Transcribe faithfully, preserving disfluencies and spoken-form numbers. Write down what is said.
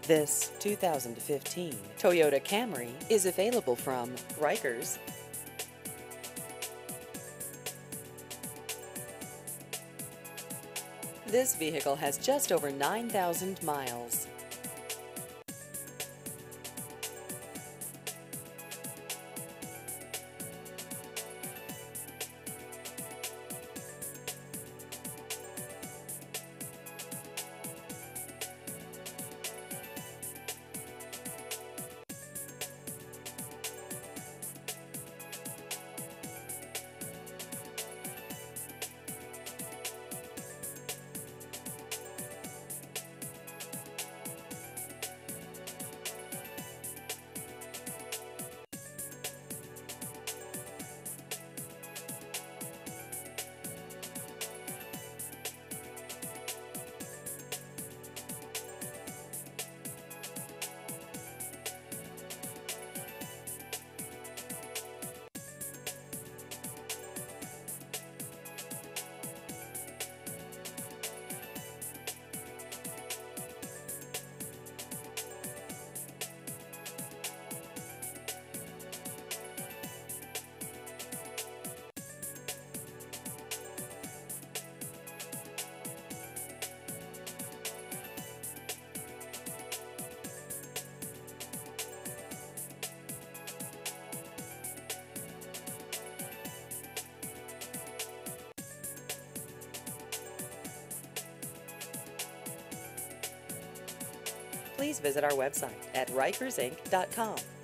This two thousand fifteen Toyota Camry is available from Rikers. This vehicle has just over nine thousand miles. Please visit our website at Rikers Inc dot com.